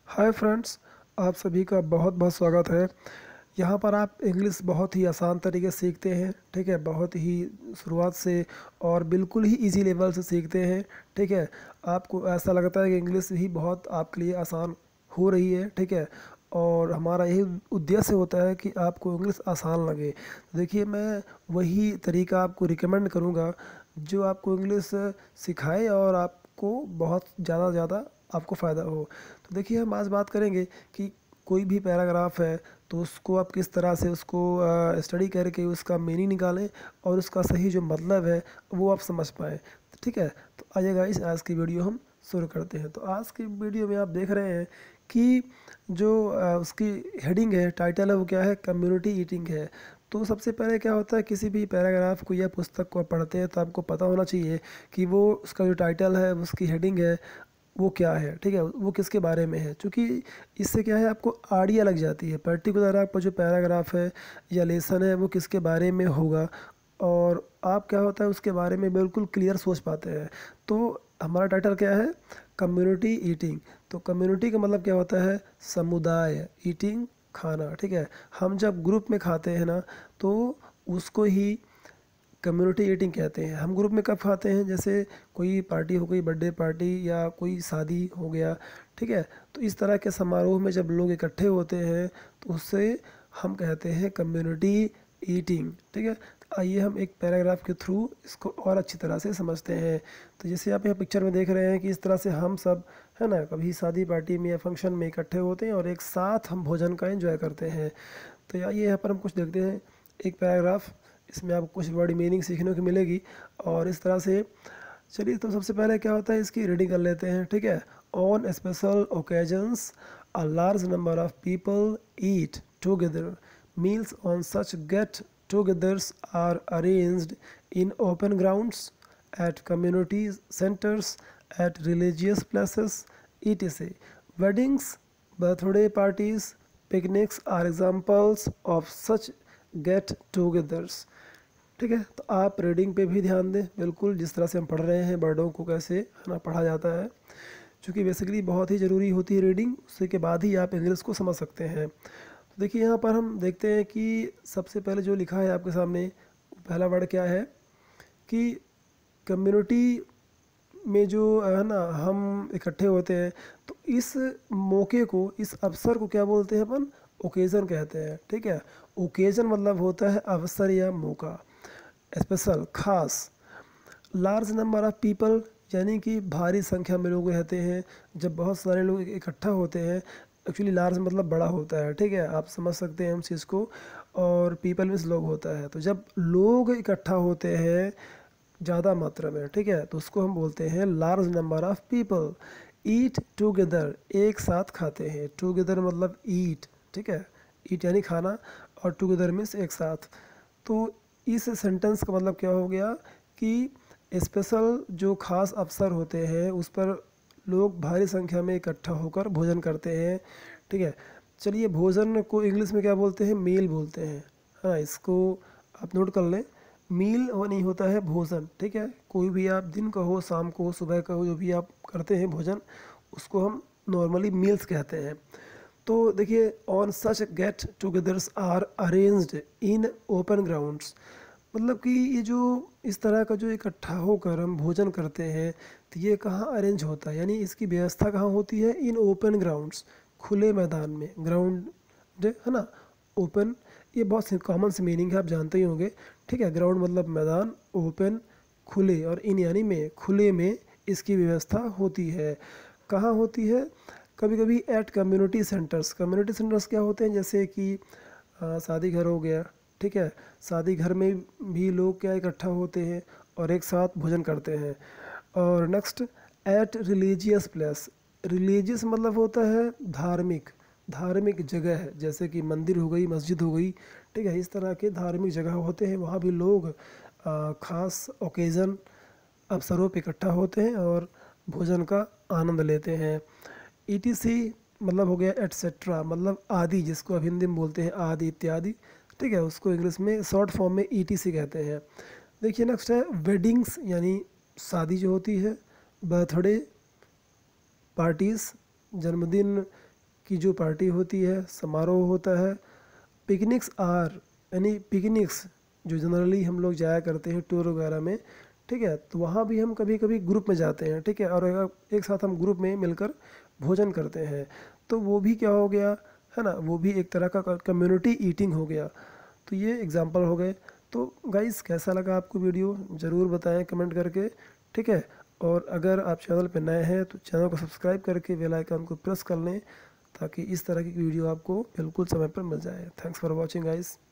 Hi friends, आप सभी का बहुत बहुत स्वागत है। यहाँ पर आप इंग्लिश बहुत ही आसान तरीके से सीखते हैं। ठीक है, बहुत ही शुरुआत से और बिल्कुल ही इजी लेवल से सीखते हैं। ठीक है, आपको ऐसा लगता है कि इंग्लिश ही बहुत आपके लिए आसान हो रही है। ठीक है, और हमारा यही उद्देश्य होता है कि आपको इंग्लिश आसान लगे। तो देखिए, मैं वही तरीका आपको रिकमेंड करूँगा जो आपको इंग्लिश सिखाए और आपको बहुत ज़्यादा आपको फ़ायदा हो। तो देखिए, हम आज बात करेंगे कि कोई भी पैराग्राफ है तो उसको आप किस तरह से उसको स्टडी करके उसका मीनिंग निकालें और उसका सही जो मतलब है वो आप समझ पाएँ। ठीक है, तो आइएगा इस आज की वीडियो हम शुरू करते हैं। तो आज की वीडियो में आप देख रहे हैं कि जो उसकी हेडिंग है, टाइटल है, वो क्या है, कम्युनिटी ईटिंग है। तो सबसे पहले क्या होता है, किसी भी पैराग्राफ को या पुस्तक को आप पढ़ते हैं तो आपको पता होना चाहिए कि वो उसका जो टाइटल है, उसकी हेडिंग है, वो क्या है। ठीक है, वो किसके बारे में है, क्योंकि इससे क्या है, आपको आइडिया लग जाती है पर्टिकुलर आपका जो पैराग्राफ है या लेसन है वो किसके बारे में होगा, और आप क्या होता है उसके बारे में बिल्कुल क्लियर सोच पाते हैं। तो हमारा टाइटल क्या है, कम्युनिटी ईटिंग। तो कम्युनिटी का मतलब क्या होता है, समुदाय, ईटिंग खाना। ठीक है, हम जब ग्रुप में खाते हैं ना, तो उसको ही कम्युनिटी ईटिंग कहते हैं। हम ग्रुप में कब खाते हैं, जैसे कोई पार्टी हो गई, बर्थडे पार्टी या कोई शादी हो गया। ठीक है, तो इस तरह के समारोह में जब लोग इकट्ठे होते हैं तो उससे हम कहते हैं कम्युनिटी ईटिंग। ठीक है, तो आइए हम एक पैराग्राफ के थ्रू इसको और अच्छी तरह से समझते हैं। तो जैसे आप यहाँ पिक्चर में देख रहे हैं कि इस तरह से हम सब, है ना, कभी शादी पार्टी में या फंक्शन में इकट्ठे होते हैं और एक साथ हम भोजन का एंजॉय करते हैं। तो आइए यहाँ पर हम कुछ देखते हैं, एक पैराग्राफ, इसमें आपको कुछ वर्ड मीनिंग सीखने को मिलेगी। और इस तरह से चलिए, तो सबसे पहले क्या होता है, इसकी रीडिंग कर लेते हैं। ठीक है, on special occasions a large number of people eat together. Meals on such get togethers are arranged in open grounds, at community centers, at religious places, etc. Weddings, birthday parties, picnics are examples of such get-togethers. ठीक है, तो आप reading पे भी ध्यान दें, बिल्कुल जिस तरह से हम पढ़ रहे हैं, वर्डों को कैसे, है ना, पढ़ा जाता है, क्योंकि बेसिकली बहुत ही ज़रूरी होती है रीडिंग, उसके के बाद ही आप इंग्लिश को समझ सकते हैं। तो देखिए, यहाँ पर हम देखते हैं कि सबसे पहले जो लिखा है आपके सामने, पहला वर्ड क्या है कि कम्युनिटी में जो है ना हम इकट्ठे होते हैं, तो इस मौके को, इस अवसर को क्या बोलते हैं अपन, ओकेज़न कहते हैं। ठीक है, ओकेज़न मतलब होता है अवसर या मौका, स्पेशल, खास। लार्ज नंबर ऑफ पीपल यानी कि भारी संख्या में लोग रहते हैं, जब बहुत सारे लोग इकट्ठा होते हैं। एक्चुअली लार्ज मतलब बड़ा होता है। ठीक है, आप समझ सकते हैं हम चीज़ को। और पीपल मीन्स लोग होता है, तो जब लोग इकट्ठा होते हैं ज़्यादा मात्रा में, ठीक है, तो उसको हम बोलते हैं large number of people. Eat together, एक साथ खाते हैं, टुगेदर मतलब ईट। ठीक है, ईट यानी खाना और टुगेदर मीन्स एक साथ। तो इस सेंटेंस का मतलब क्या हो गया कि स्पेशल जो खास अवसर होते हैं उस पर लोग भारी संख्या में इकट्ठा होकर भोजन करते हैं। ठीक है, चलिए, भोजन को इंग्लिश में क्या बोलते हैं, मील बोलते हैं। हाँ, इसको आप नोट कर लें, मील वो नहीं होता है भोजन। ठीक है, कोई भी आप दिन का हो, शाम को हो, सुबह का हो, जो भी आप करते हैं भोजन, उसको हम नॉर्मली मील्स कहते हैं। तो देखिए, on such get togethers are arranged in open grounds, मतलब कि ये जो इस तरह का जो इकट्ठा होकर हम भोजन करते हैं, तो ये कहाँ अरेंज होता है, यानी इसकी व्यवस्था कहाँ होती है, इन ओपन ग्राउंड्स, खुले मैदान में। ग्राउंड है ना, ओपन, ये बहुत कॉमन सी मीनिंग है, आप जानते ही होंगे। ठीक है, ग्राउंड मतलब मैदान, ओपन खुले, और इन यानी में, खुले में इसकी व्यवस्था होती है। कहाँ होती है, कभी कभी at community centres. Community centres क्या होते हैं, जैसे कि शादी घर हो गया। ठीक है, शादी घर में भी लोग क्या इकट्ठा होते हैं और एक साथ भोजन करते हैं। और next, at religious place. Religious मतलब होता है धार्मिक, धार्मिक जगह है, जैसे कि मंदिर हो गई, मस्जिद हो गई। ठीक है, इस तरह के धार्मिक जगह होते हैं, वहाँ भी लोग ख़ास ओकेज़न, अवसरों पर इकट्ठा होते हैं और भोजन का आनंद लेते हैं। ईटीसी मतलब हो गया एटसेट्रा, मतलब आदि, जिसको अब हिंदी में बोलते हैं आदि, इत्यादि। ठीक है, उसको इंग्लिश में शॉर्ट फॉर्म में ईटीसी कहते हैं। देखिए, नेक्स्ट है वेडिंग्स, यानी शादी जो होती है, बर्थडे पार्टीज़, जन्मदिन की जो पार्टी होती है, समारोह होता है। पिकनिक्स आर यानी पिकनिक्स जो जनरली हम लोग जाया करते हैं टूर वगैरह में, ठीक है, तो वहाँ भी हम कभी कभी ग्रुप में जाते हैं, ठीक है, और एक साथ हम ग्रुप में मिलकर भोजन करते हैं, तो वो भी क्या हो गया है ना, वो भी एक तरह का कम्युनिटी ईटिंग हो गया। तो ये एग्जांपल हो गए। तो गाइस कैसा लगा आपको वीडियो, ज़रूर बताएं कमेंट करके, ठीक है। और अगर आप चैनल पर नए हैं तो चैनल को सब्सक्राइब करके बेल आइकन को प्रेस कर लें, ताकि इस तरह की वीडियो आपको बिल्कुल समय पर मिल जाए। Thanks for watching guys.